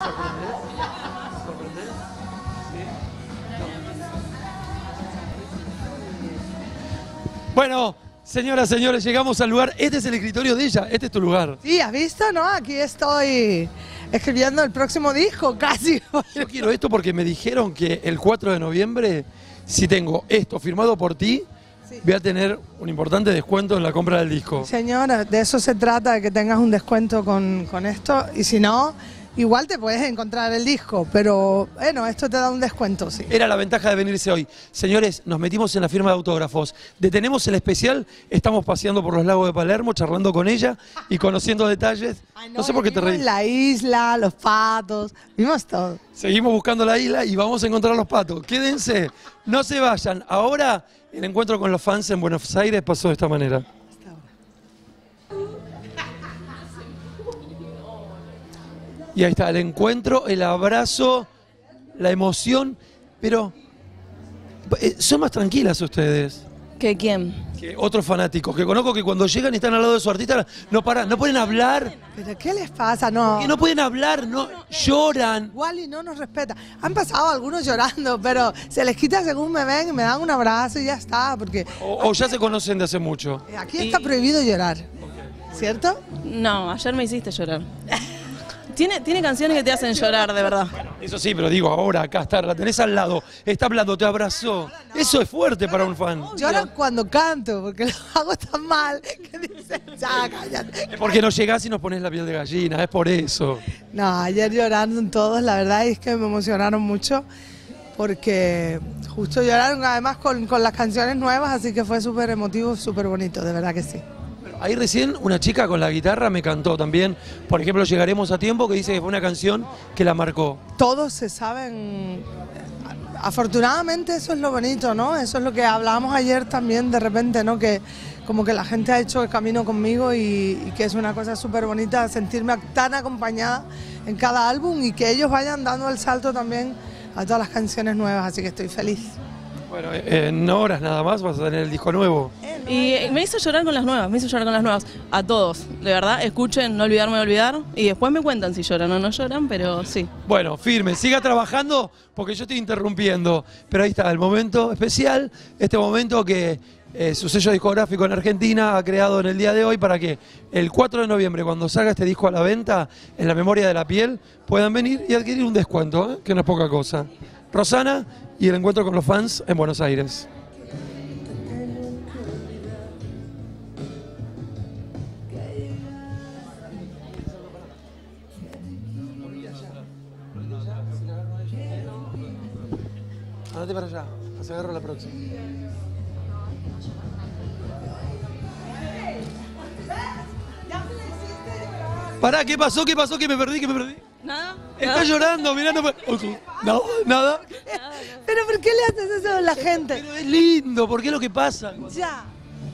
Bueno, señoras, señores, llegamos al lugar. Este es el escritorio de ella, este es tu lugar. Sí, ¿has visto, no? Aquí estoy escribiendo el próximo disco, casi. Yo quiero esto porque me dijeron que el 4 de noviembre, si tengo esto firmado por ti, voy a tener un importante descuento en la compra del disco. Señora, de eso se trata, de que tengas un descuento con esto, y si no, igual te puedes encontrar el disco, pero bueno, esto te da un descuento, sí. Era la ventaja de venirse hoy. Señores, nos metimos en la firma de autógrafos. Detenemos el especial, estamos paseando por los lagos de Palermo, charlando con ella y conociendo detalles. Ay, no sé por qué te reís. La isla, los patos, vimos todo. Seguimos buscando la isla y vamos a encontrar los patos. Quédense, no se vayan. Ahora el encuentro con los fans en Buenos Aires pasó de esta manera. Y ahí está, el encuentro, el abrazo, la emoción, pero son más tranquilas ustedes. ¿Que quién? Que otros fanáticos, que conozco que cuando llegan y están al lado de su artista, no paran, no pueden hablar. ¿Pero qué les pasa? No. Que no pueden hablar, no lloran. Wally no nos respeta. Han pasado algunos llorando, pero se les quita según me ven y me dan un abrazo y ya está, porque... O ya se conocen de hace mucho. Aquí está prohibido llorar, ¿cierto? No, ayer me hiciste llorar. Tiene canciones que te hacen llorar, de verdad. Eso sí, pero digo, ahora acá está, la tenés al lado, está hablando, te abrazó. Eso es fuerte para un fan. Lloran cuando canto, porque lo hago tan mal que dicen, ya, cállate. Es porque no llegás y nos pones la piel de gallina, es por eso. No, ayer lloraron todos, la verdad es que me emocionaron mucho, porque justo lloraron además con las canciones nuevas, así que fue súper emotivo, súper bonito, de verdad que sí. Ahí recién una chica con la guitarra me cantó también, por ejemplo, Llegaremos a Tiempo, que dice que fue una canción que la marcó. Todos se saben, afortunadamente eso es lo bonito, ¿no? Eso es lo que hablábamos ayer también de repente, ¿no? Que como que la gente ha hecho el camino conmigo y que es una cosa súper bonita sentirme tan acompañada en cada álbum y que ellos vayan dando el salto también a todas las canciones nuevas, así que estoy feliz. Bueno, en horas nada más vas a tener el disco nuevo. Y me hizo llorar con las nuevas, a todos, de verdad, escuchen No olvidarme de olvidar y después me cuentan si lloran o no lloran, pero sí. Bueno, firme, siga trabajando porque yo estoy interrumpiendo, pero ahí está el momento especial, este momento que su sello discográfico en Argentina ha creado en el día de hoy para que el 4 de noviembre, cuando salga este disco a la venta, en la memoria de la piel, puedan venir y adquirir un descuento, que no es poca cosa. Rosana y el encuentro con los fans en Buenos Aires. Andate para allá, se agarra la próxima. Pará, ¿qué pasó? ¿Qué pasó? ¿Que me perdí? ¿Que me perdí? ¿Nada? Está llorando, mirando. No, nada. ¿Pero por qué le haces eso a la gente? Pero es lindo, ¿por qué es lo que pasa? Ya.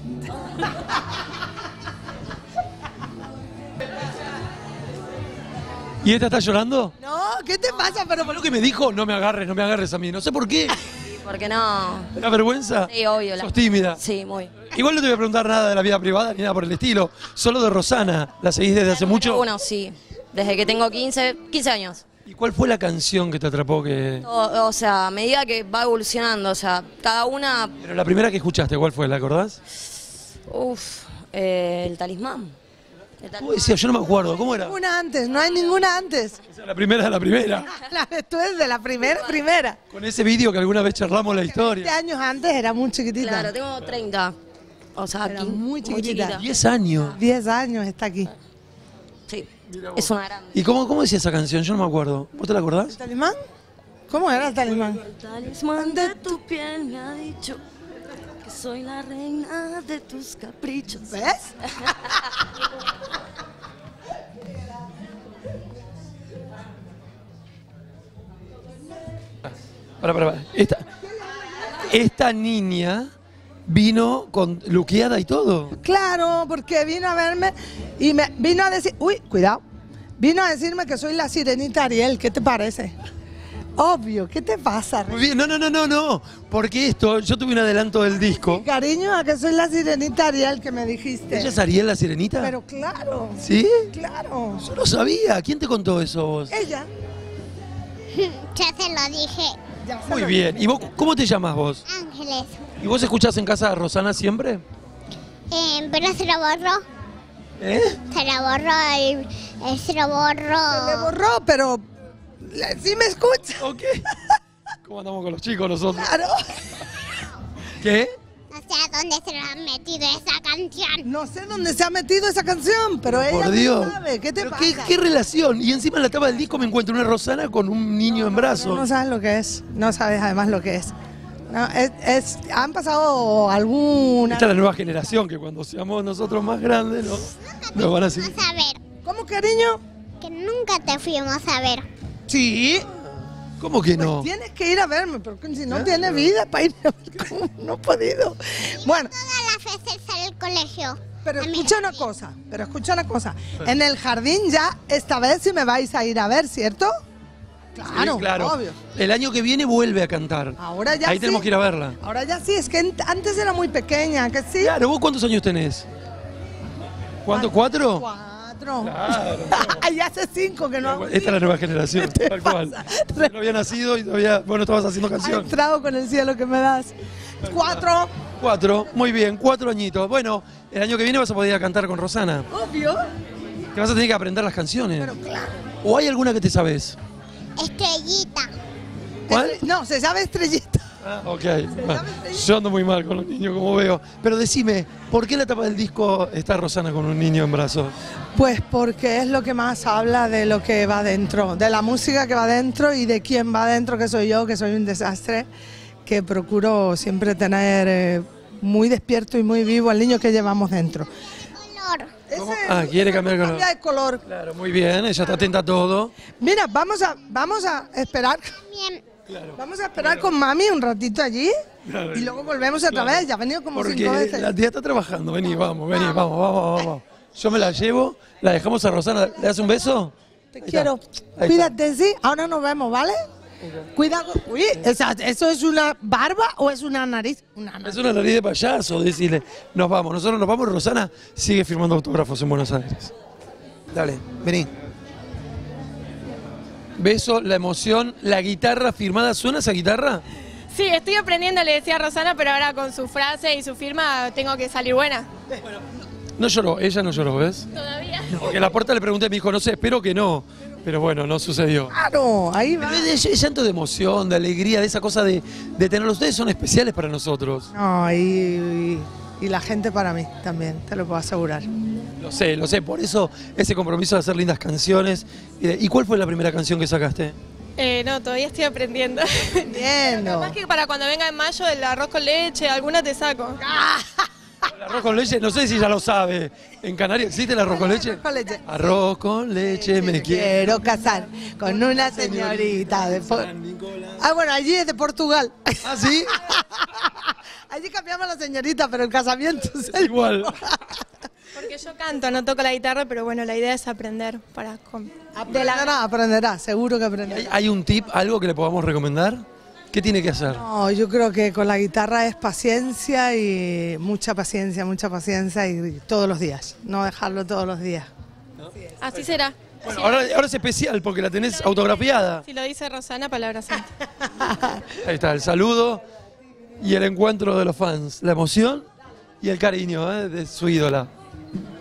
¿Y esta está llorando? No, ¿qué te pasa? Pero Lo que me dijo, no me agarres a mí, no sé por qué. ¿Por qué no? ¿Te da vergüenza? Sí, obvio. ¿Sos tímida? Sí, muy. Igual no te voy a preguntar nada de la vida privada ni nada por el estilo, solo de Rosana. ¿La seguís desde hace mucho? Bueno, sí. Desde que tengo 15 años. ¿Y cuál fue la canción que te atrapó? O sea, a medida que va evolucionando, o sea, cada una... Pero la primera que escuchaste, ¿cuál fue? ¿La acordás? El talismán. ¿Cómo decía? Yo no me acuerdo, ¿cómo era? Ninguna antes, no hay ninguna antes. O sea, la primera es la primera. Tú eres de la primera. Con ese vídeo que alguna vez charlamos la 20 historia. años antes era muy chiquitita. Claro, tengo 30. O sea, Era aquí, muy chiquitita. 10 años. 10 años está aquí. Sí, es una grande. ¿Y cómo decía esa canción? Yo no me acuerdo. ¿Vos te la acordás? ¿El talismán? ¿Cómo era el talismán? El talismán de tu piel me ha dicho que soy la reina de tus caprichos. ¿Ves? Para. Esta niña vino con luqueada y todo. Claro, porque vino a verme y me vino a decir, uy, cuidado, vino a decirme que soy la sirenita Ariel, ¿qué te parece? Obvio, ¿qué te pasa? Muy bien, no, porque yo tuve un adelanto del disco. Cariño, a que soy la sirenita Ariel que me dijiste. ¿Ella es Ariel la sirenita? Pero claro. ¿Sí? Claro. Yo no sabía. ¿Quién te contó eso vos? Ella. Ya se lo dije. Ya se Muy lo- bien. ¿Y vos cómo te llamas vos? Ángeles. ¿Y vos escuchás en casa a Rosana siempre? Pero se lo borró. ¿Eh? Se lo borró. Se lo Le borró. borró, pero sí me escucha. Ok. ¿Cómo andamos con los chicos nosotros? Claro. ¿Qué? No sé a dónde se lo han metido esa canción. No sé dónde se ha metido esa canción, pero ella Por no Dios. sabe. ¿Qué te Pero pasa? ¿Qué relación? Y encima en la tapa del disco me encuentro una Rosana con un niño en brazos. No sabes lo que es. No sabes además lo que es. No, han pasado alguna... Esta es la nueva generación que cuando seamos nosotros más grandes nos van a seguir. Vamos a ver. ¿Cómo, cariño? Que nunca te fuimos a ver. Sí. ¿Cómo que Pues no? tienes que ir a verme, porque si no tiene vida para ir a ver, ¿cómo? No he podido. Bueno, Todas las veces al colegio. pero A mi escucha una cosa, En el jardín ya, esta vez sí me vais a ir a ver, ¿cierto? Claro, Sí, claro. obvio. El año que viene vuelve a cantar. Ahora ya Ahí sí. tenemos que ir a verla. Ahora ya sí, es que antes era muy pequeña, ¿que sí? Claro, ¿vos cuántos años tenés? ¿Cuántos? ¿4? 4. Claro. Ay, hace 5 que no hago. Esta es la nueva generación, ¿Qué te tal cual. pasa? No había nacido y todavía, bueno, estabas haciendo Ha canción. entrado con el cielo que me das. 4. 4, muy bien, 4 añitos. Bueno, el año que viene vas a poder ir a cantar con Rosana. Obvio. Te vas a tener que aprender las canciones. Pero claro. ¿O hay alguna que te sabes? Estrellita. ¿Cuál? No, se sabe estrellita. Ah, ok. Bueno, yo ando muy mal con los niños, como veo. Pero decime, ¿por qué en la tapa del disco está Rosana con un niño en brazos? Pues porque es lo que más habla de lo que va dentro, de la música que va dentro y de quién va dentro, que soy yo, que soy un desastre, que procuro siempre tener muy despierto y muy vivo al niño que llevamos dentro. Color. ¿Cómo? Ese Ah, quiere cambiar de color. cambia de color. Claro, muy bien, ella está atenta a todo. Mira, vamos a esperar. También. Vamos a esperar con mami un ratito allí Claro. y luego volvemos otra vez. Ya ha venido como 5 Porque veces. la tía está trabajando. Vení, vamos. Yo me la llevo, la dejamos a Rosana. ¿Le das un beso? Te Ahí está. quiero. Ahí Cuídate, sí. Ahora nos vemos, ¿vale? Cuidado. Uy, ¿eso es una barba o es una nariz? Una está. nariz. Es una nariz de payaso, decirle. Nos vamos, nosotros nos vamos. Rosana sigue firmando autógrafos en Buenos Aires. Dale, vení. Beso, la emoción, la guitarra firmada. ¿Suena esa guitarra? Sí, estoy aprendiendo, le decía a Rosana, pero ahora con su frase y su firma tengo que salir buena. No lloró, ella no lloró, ¿ves? Todavía. Porque en la puerta le pregunté, me dijo, no sé, espero que no. Pero bueno, no sucedió. Claro, ahí va. Pero es llanto de emoción, de alegría, de esa cosa de tenerlos. Ustedes son especiales para nosotros. No, y la gente para mí también, te lo puedo asegurar. Lo sé, por eso ese compromiso de hacer lindas canciones. ¿Y cuál fue la primera canción que sacaste? No, todavía estoy aprendiendo. Entiendo. Capaz que para cuando venga en mayo el arroz con leche, alguna te saco. El arroz con leche, no sé si ya lo sabe. ¿En Canarias existe el arroz con leche? Arroz con leche. Arroz con leche, me quiero. Quiero casar con una señorita de... Ah, bueno, allí es de Portugal. ¿Ah, sí? Allí cambiamos la señorita, pero el casamiento es Es igual. Porque yo canto, no toco la guitarra, pero bueno, la idea es aprender para... Aprenderá, seguro que aprenderá. ¿Hay un tip, algo que le podamos recomendar? ¿Qué tiene que hacer? No, yo creo que con la guitarra es paciencia y mucha paciencia y todos los días, no dejarlo todos los días. Así será. Bueno, ahora es especial porque la tenés autografiada. Si lo dice Rosana, palabra santa. Ahí está, el saludo y el encuentro de los fans, la emoción y el cariño de su ídola.